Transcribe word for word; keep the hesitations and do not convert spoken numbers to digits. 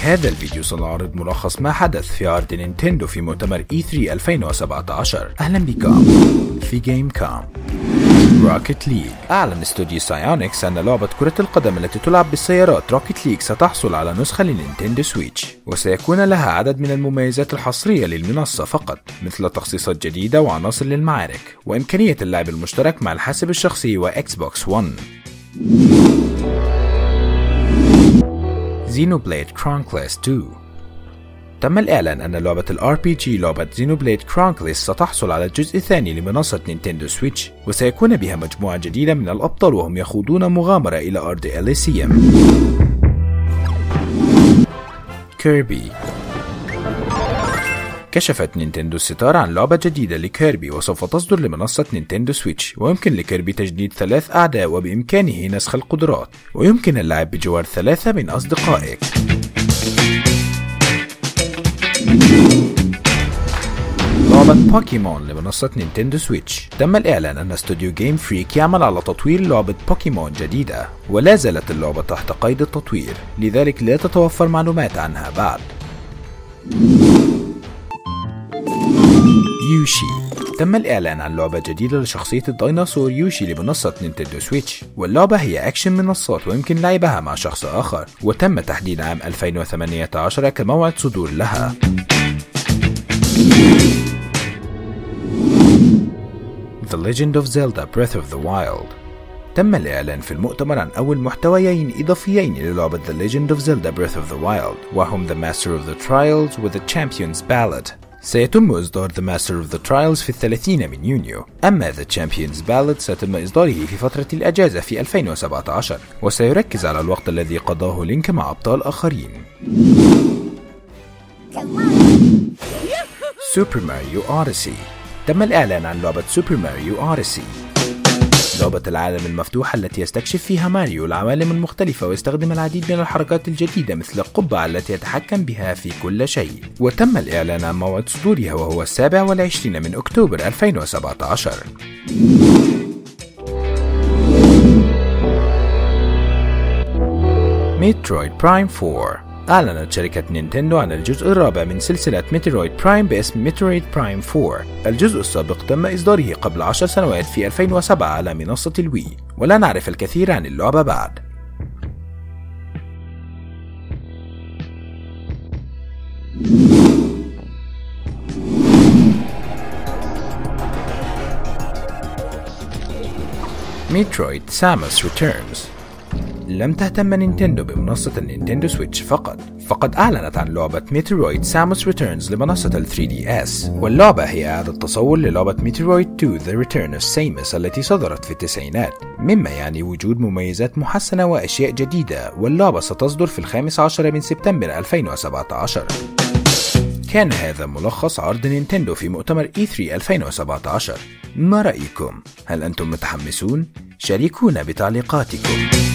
هذا الفيديو سنعرض ملخص ما حدث في عرض نينتندو في مؤتمر إي ثري ألفين وسبعة عشر. أهلا بكم في جيم كوم. روكيت ليج. أعلن استوديو سايونيكس أن لعبة كرة القدم التي تلعب بالسيارات روكيت ليج ستحصل على نسخة لنينتندو سويتش، وسيكون لها عدد من المميزات الحصرية للمنصة فقط، مثل تخصيصات جديدة وعناصر للمعارك وإمكانية اللعب المشترك مع الحاسب الشخصي وإكس بوكس ون. Xenoblade Chronicles تو. تم الإعلان أن لعبة ال آر بي جي لعبة Xenoblade Chronicles ستحصل على الجزء الثاني لمنصة نينتندو سويتش، وسيكون بها مجموعة جديدة من الأبطال وهم يخوضون مغامرة إلى أرض إليسيوم. كيربي. كشفت نينتندو الستار عن لعبة جديدة لكيربي وسوف تصدر لمنصة نينتندو سويتش، ويمكن لكيربي تجديد ثلاث أعداء وبإمكانه نسخ القدرات، ويمكن اللعب بجوار ثلاثة من أصدقائك. لعبة بوكيمون لمنصة نينتندو سويتش. تم الإعلان أن استوديو جيم فريك يعمل على تطوير لعبة بوكيمون جديدة، ولا زالت اللعبة تحت قيد التطوير، لذلك لا تتوفر معلومات عنها بعد. يوشي. تم الإعلان عن لعبة جديدة لشخصية الديناصور يوشي لمنصة نينتندو سويتش، واللعبة هي أكشن منصات ويمكن لعبها مع شخص آخر، وتم تحديد عام ألفين وثمانية عشر كموعد صدور لها. The Legend of Zelda Breath of the Wild. تم الإعلان في المؤتمر عن أول محتويين إضافيين للعبة The Legend of Zelda Breath of the Wild، وهم The Master of the Trials و The Champion's Ballad. سيتم إصدار The Master of the Trials في الثلاثين من يونيو، أما The Champion's Ballad سيتم إصداره في فترة الأجازة في ألفين وسبعة عشر، وسيركز على الوقت الذي قضاه لينك مع أبطال آخرين. سوبر ماريو أوديسي. تم الإعلان عن لعبة سوبر ماريو أوديسي، لعبة العالم المفتوح التي يستكشف فيها ماريو العوالم المختلفة ويستخدم العديد من الحركات الجديدة مثل القبعة التي يتحكم بها في كل شيء، وتم الإعلان عن موعد صدورها وهو السابع والعشرين من أكتوبر ألفين وسبعة عشر. ميترويد برايم فور. أعلنت شركة نينتندو عن الجزء الرابع من سلسلة ميترويد برايم باسم ميترويد برايم فور. الجزء السابق تم إصداره قبل عشر سنوات في ألفين وسبعة على منصة الوي، ولا نعرف الكثير عن اللعبة بعد. ميترويد ساموس ريتيرنز. لم تهتم نينتندو بمنصة النينتندو سويتش فقط، فقد أعلنت عن لعبة ميترويد ساموس ريتيرنز لمنصة ال ثري دي إس، واللعبة هي إعادة تصور للعبة ميترويد تو The Return of Samus التي صدرت في التسعينات، مما يعني وجود مميزات محسنة وأشياء جديدة، واللعبة ستصدر في الخامس عشر من سبتمبر ألفين وسبعة عشر. كان هذا ملخص عرض نينتندو في مؤتمر إي ثري ألفين وسبعة عشر. ما رأيكم؟ هل أنتم متحمسون؟ شاركونا بتعليقاتكم.